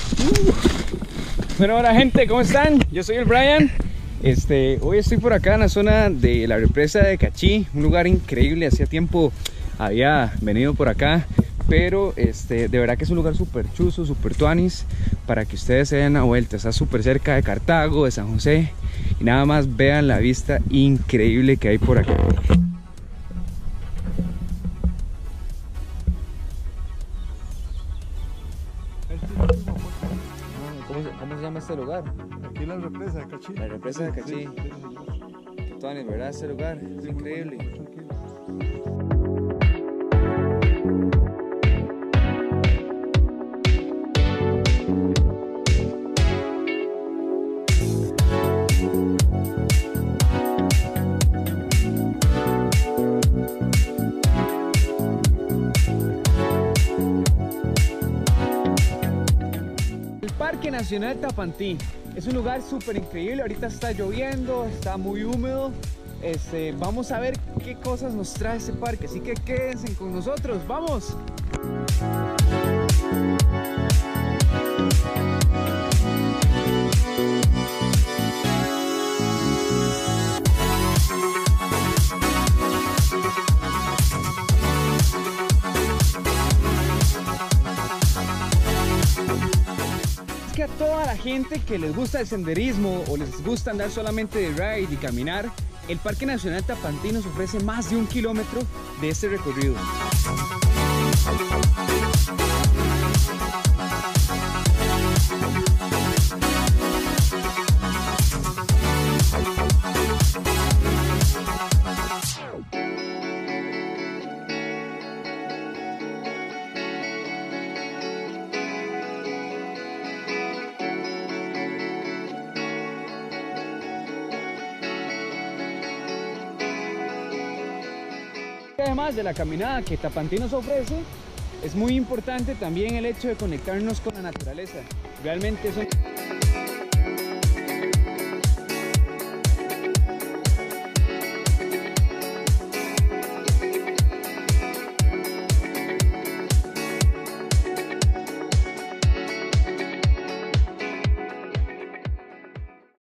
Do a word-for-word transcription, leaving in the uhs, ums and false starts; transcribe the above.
Bueno, hola gente, ¿cómo están? Yo soy el Brian. Este, hoy estoy por acá en la zona de la represa de Cachí, un lugar increíble. Hacía tiempo había venido por acá, pero este, de verdad que es un lugar súper chuzo, súper tuanis, para que ustedes se den una vuelta. Está súper cerca de Cartago, de San José, y nada más vean la vista increíble que hay por acá. ¿Cómo se, ¿Cómo se llama este lugar? Aquí la represa de Cachí. La represa de Cachí. Sí, sí, sí, Tuanis, ¿verdad? Este lugar es sí, increíble. muy tranquilo. El Parque Nacional Tapantí es un lugar súper increíble. Ahorita está lloviendo, está muy húmedo. Este, vamos a ver qué cosas nos trae este parque, así que quédense con nosotros, ¡vamos! Que a toda la gente que les gusta el senderismo o les gusta andar solamente de ride y caminar, el Parque Nacional Tapantí nos ofrece más de un kilómetro de este recorrido. Además de la caminada que Tapantí nos ofrece, es muy importante también el hecho de conectarnos con la naturaleza. Realmente es un...